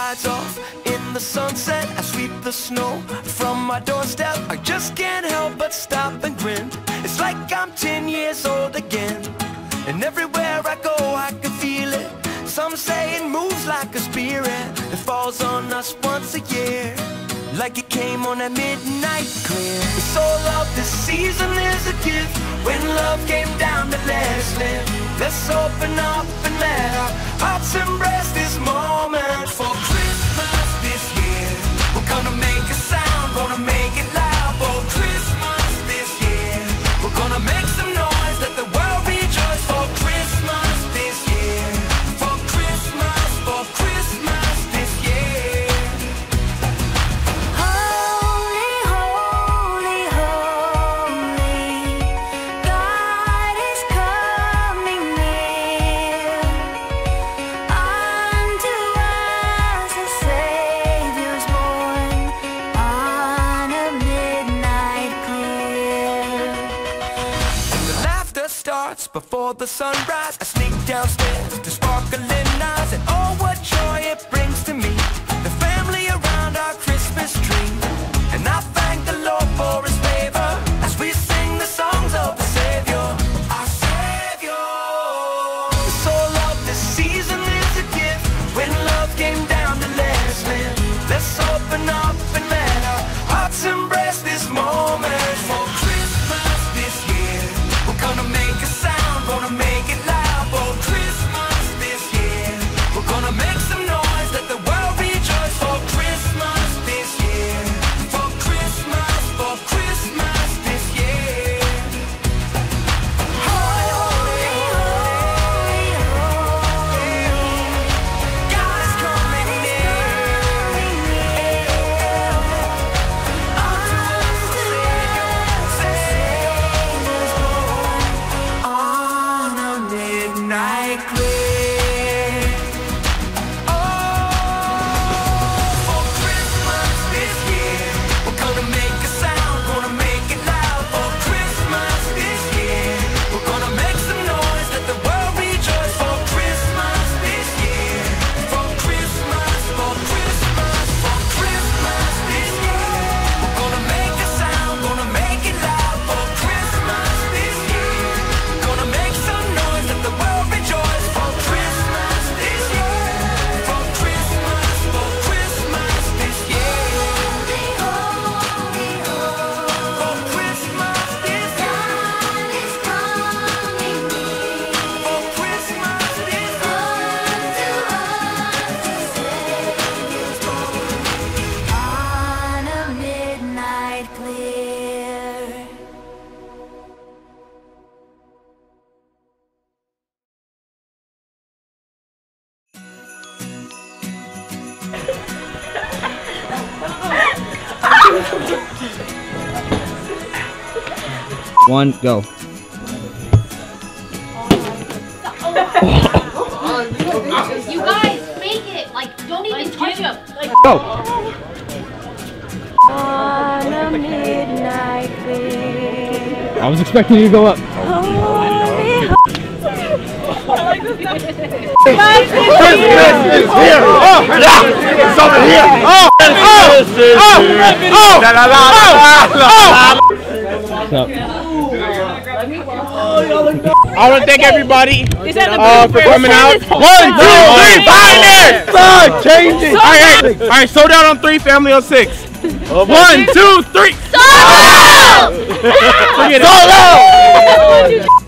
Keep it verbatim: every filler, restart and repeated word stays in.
lights off in the sunset. I sweep the snow from my doorstep. I just can't help but stop and grin. It's like I'm ten years old again. And everywhere I go I can feel it. Some say it moves like a spirit that falls on us once a year, like it came on a midnight clear. It's all of this season is a gift. When love came down to let us live, let's open up and let our hearts embrace this moment. For Christmas this year, we're gonna make a sound, gonna make it loud. For Christmas this year, we're gonna make some noise, let the world rejoice. For Christmas this year, for Christmas, for Christmas this year. Holy, holy, holy, God is coming near. Unto us a Savior's born on a midnight clear. The laughter starts before the sunrise. I sneak downstairs to sparkling eyes, and oh, what joy it brings to me. The family around our Christmas tree, and I thank the Lord for His favor as we sing the songs of the Savior, our Savior. The soul of this season is a gift. When love came down to let us live, let's open up and let our hearts embrace this moment. For Christmas this year, we're gonna make a sound, gonna make it loud. For Christmas this year, we're gonna make some noise, let the world rejoice. For Christmas this year, for Christmas, for Christmas this year. Holy, holy, holy, holy, God is coming near. Unto us a Savior, Savior's born on a midnight clear. Oh, for Christmas this year, we're gonna make a sound, gonna make it loud. For Christmas this year, we're gonna make some noise, let the world rejoice. For Christmas this year, for Christmas, for Christmas, for Christmas this year, we're gonna make a sound, gonna make it loud. For Christmas this year, gonna make some noise, let the world rejoice. For Christmas this year, for Christmas, for Christmas this year. For Christmas this year, for Christmas this On a midnight clear. One, go. You guys, make it! Like, don't even touch him! Like, Go! On a midnight clear. I was expecting you to go up. Holy, Christmas is here! Oh! Yeah! It's over here! Oh! Oh! Oh! Oh! La la la la la! What's up? I want to thank everybody uh, for coming out. One, two, three, pioneers! Stop changing! All right, all right, slow down on three, family on six. One, two, three. Solo! Solo!